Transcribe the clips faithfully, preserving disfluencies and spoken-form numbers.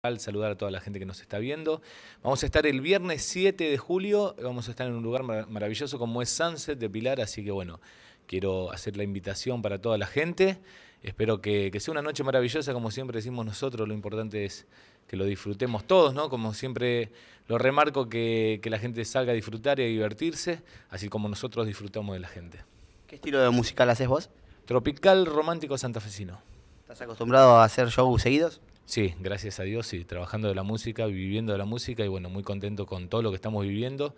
Saludar a toda la gente que nos está viendo. Vamos a estar el viernes siete de julio, vamos a estar en un lugar mar maravilloso como es Sunset de Pilar, así que bueno, quiero hacer la invitación para toda la gente. Espero que, que sea una noche maravillosa, como siempre decimos nosotros, lo importante es que lo disfrutemos todos, ¿no? Como siempre lo remarco, que, que la gente salga a disfrutar y a divertirse, así como nosotros disfrutamos de la gente. ¿Qué estilo de musical haces vos? Tropical, romántico, santafesino. ¿Estás acostumbrado a hacer shows seguidos? Sí, gracias a Dios, sí, trabajando de la música, viviendo de la música y bueno, muy contento con todo lo que estamos viviendo.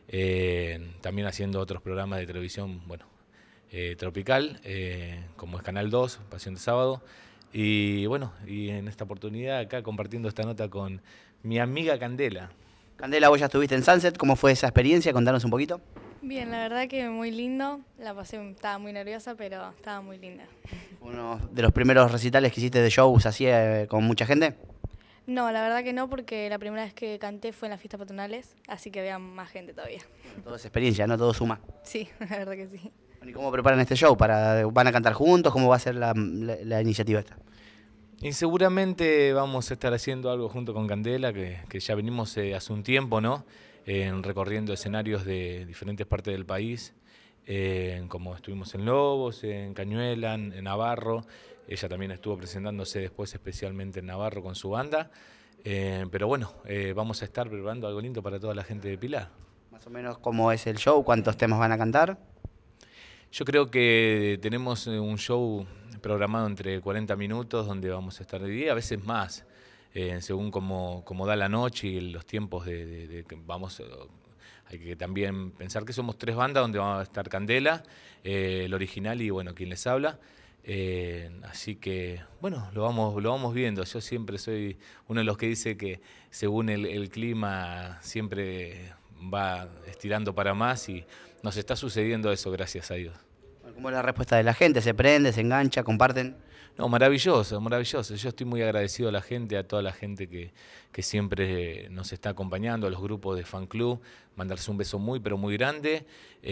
Eh, también haciendo otros programas de televisión, bueno, eh, tropical, eh, como es Canal dos, Pasión de Sábado. Y bueno, y en esta oportunidad acá compartiendo esta nota con mi amiga Candela. Candela, vos ya estuviste en Sunset, ¿cómo fue esa experiencia? Contanos un poquito. Bien, la verdad que muy lindo, la pasé, estaba muy nerviosa, pero estaba muy linda. ¿Uno de los primeros recitales que hiciste de shows así eh, con mucha gente? No, la verdad que no, porque la primera vez que canté fue en las fiestas patronales, así que había más gente todavía. Todo es experiencia, ¿no? Todo suma. Sí, la verdad que sí. ¿Y cómo preparan este show? ¿Para, ¿Van a cantar juntos? ¿Cómo va a ser la, la, la iniciativa esta? Y seguramente vamos a estar haciendo algo junto con Candela, que, que ya venimos eh, hace un tiempo, ¿no? Eh, recorriendo escenarios de diferentes partes del país, eh, como estuvimos en Lobos, en Cañuela, en, en Navarro. Ella también estuvo presentándose después especialmente en Navarro con su banda. Eh, pero bueno, eh, vamos a estar preparando algo lindo para toda la gente de Pilar. Más o menos, ¿cómo es el show? ¿Cuántos temas van a cantar? Yo creo que tenemos un show programado entre cuarenta minutos, donde vamos a estar de día, a veces más. Eh, según como, como da la noche y los tiempos de, de, de que vamos, hay que también pensar que somos tres bandas donde va a estar Candela, eh, el original y bueno, quien les habla. Eh, así que bueno, lo vamos, lo vamos viendo. Yo siempre soy uno de los que dice que según el, el clima siempre va estirando para más y nos está sucediendo eso, gracias a Dios. ¿Cómo es la respuesta de la gente? ¿Se prende, se engancha, comparten? No, maravilloso, maravilloso. Yo estoy muy agradecido a la gente, a toda la gente que, que siempre nos está acompañando, a los grupos de fan club, mandarse un beso muy, pero muy grande.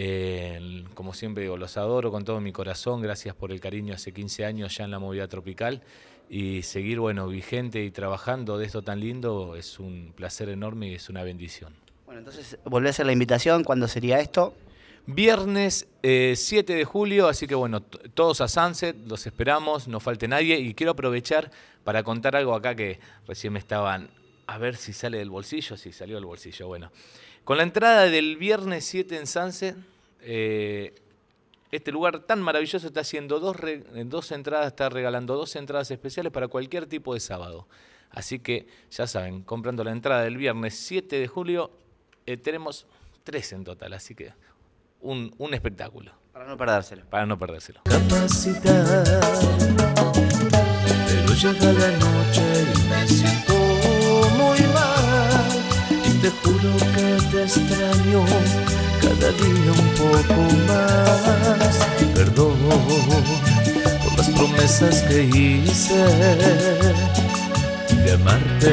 Eh, como siempre digo, los adoro con todo mi corazón, gracias por el cariño hace quince años ya en la movida tropical. Y seguir, bueno, vigente y trabajando de esto tan lindo es un placer enorme y es una bendición. Bueno, entonces, volví a hacer la invitación, ¿cuándo sería esto? Viernes eh, siete de julio, así que bueno, todos a Sunset, los esperamos, no falte nadie. Y quiero aprovechar para contar algo acá que recién me estaban, a ver si sale del bolsillo, sí, salió del bolsillo, bueno. Con la entrada del viernes siete en Sunset, eh, este lugar tan maravilloso está haciendo dos, re, dos entradas, está regalando dos entradas especiales para cualquier tipo de sábado. Así que ya saben, comprando la entrada del viernes siete de julio, eh, tenemos tres en total, así que... Un, un espectáculo. Para no perdérselo. Para no perdérselo. Capacidad, pero llega la noche y me siento muy mal. Y te juro que te extraño cada día un poco más. Perdón por las promesas que hice de amarte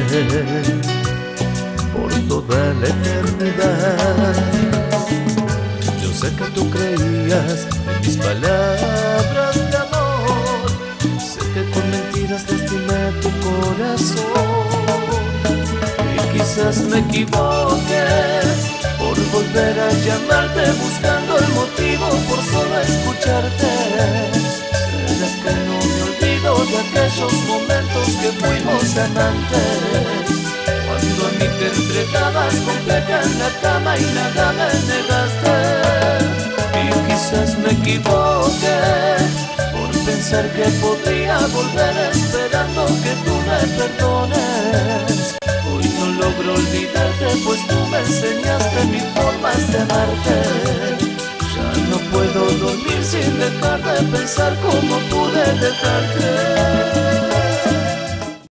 por toda la eternidad. Sé que tú creías en mis palabras de amor. Sé que con mentiras lastimé tu corazón. Y quizás me equivoque por volver a llamarte, buscando el motivo por solo escucharte. Será que no me olvido de aquellos momentos que fuimos amantes, cuando a mí te entregabas completa en la cama y nada me negaste. Y quizás me equivoqué por pensar que podría volver esperando que tú me perdones. Hoy no logro olvidarte, pues tú me enseñaste mil formas de amarte. Ya no puedo dormir sin dejar de pensar cómo pude dejarte.